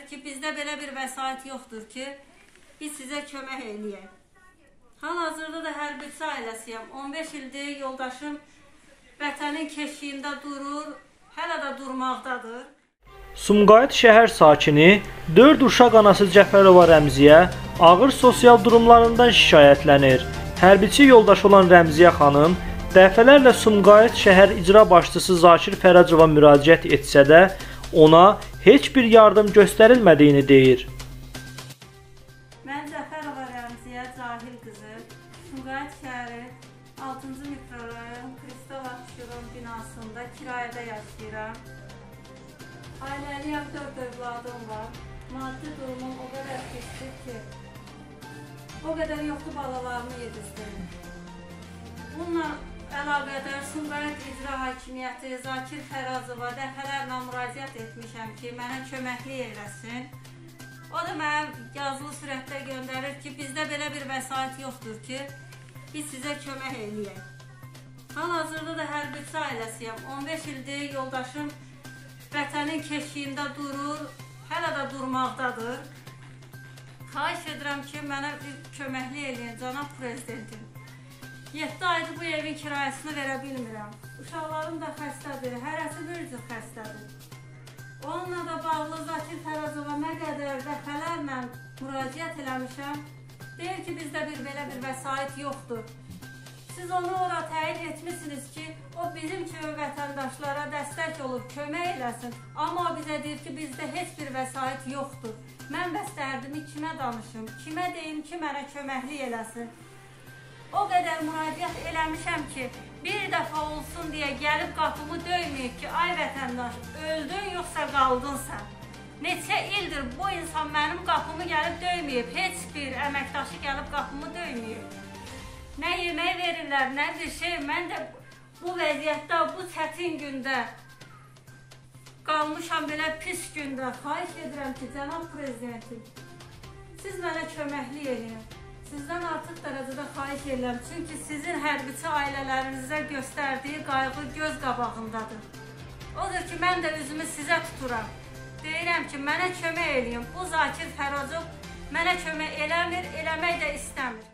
göndərir ki, bizdə belə bir vəsait yoxdur ki, biz sizə kömək eləyək. Hal-hazırda da hərbiçi ailəsiyəm. 15 ildir yoldaşım vətənin keşiyində durur, hələ də durmaqdadır. Sumqayıt şəhər sakini 4 uşaq anası Cəfərova Rəmziyə ağır sosial durumlarından şikayətlənir. Hərbiçi yoldaşı olan Rəmziyə xanım dəfələrlə Sumqayıt şəhər icra başçısı Zakir Fərəcova müraciət etsə də ona heç bir yardım göstərilmədiyini deyir. Mən Cəfərova Rəmziyə Cahil qızı, Sumqayıt şəhəri 6-cı mikrorayon Kristova Şuron binasında kirayədə yaşayıram. Ailəliyəm, 4 övladım var. Maddi durumum o qədər pisdir ki, o qədər yoxlu balalarımı yedizdirim. Bununla əlaqədar Sumqayıt İcra Hakimiyyəti Zakir Fərəcova dəfələrlə müraciət etmişəm ki, mənə köməklik eləsin. O da mənə yazılı sürətdə göndərir ki, bizdə belə bir vəsait yoxdur ki, biz sizə kömək eləyək. Hal-hazırda da hərbiçi ailəsiyəm. 15 ildir yoldaşım vətənin keşiyində durur, hələ də durmaqdadır. Xahiş edirəm ki, mənə bir köməklik eləyin, cənab prezidentim. 7 aydır bu evin kirayəsini verə bilmirəm. Uşaqlarım da xəstədir, hərəsi bir cür xəstədir. Onunla da bağlı Zakir Fərəcova nə qədər dəfələrlə müraciət eləmişəm. Deyir ki, bizdə belə bir vəsait yoxdur. Siz onu ora təyin etmişsiniz ki, o bizim kimi vətəndaşlara dəstək olub, kömək eləsin. Amma o bizə deyir ki, bizdə heç bir vəsait yoxdur. Mən bəs dərdimi kimə danışım, kimə deyim ki, mənə köməklik eləsin. O qədər müraciət eləmişəm ki, bir dəfə olsun deyə gəlib qapımı döyməyib ki, ay vətəndaş, öldün yoxsa qaldın sən. Neçə ildir bu insan mənim qapımı gəlib döyməyib, heç bir əməkdaşı gəlib qapımı döyməyib. Nə yemək verirlər, nə bir şey. Mən də bu vəziyyətdə, bu çətin gündə qalmışam, belə pis gündə. Xahiş edirəm ki, cənab prezidentim, siz mənə köməklik edin. Sizdən artıq dərəcədə xahiş edirəm. Çünki sizin hərbiçi ailələrinizə göstərdiyi qayğı göz qabağındadır. Odur ki, mən də üzümü sizə tuturam. Deyirəm ki, mənə kömək edin. Bu Zakir Fərəcov mənə kömək eləmir, eləmək də istəmir.